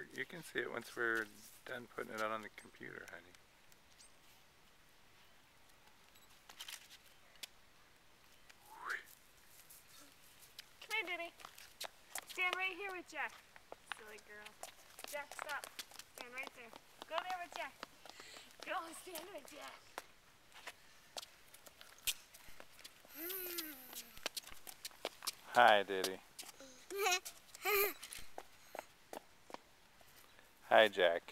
You can see it once we're done putting it out on the computer, honey. Come here, Diddy. Stand right here with Jack. Silly girl. Jack, stop. Stand right there. Go there with Jack. Go stand with Jack. Hi, Diddy. Hi, Jack.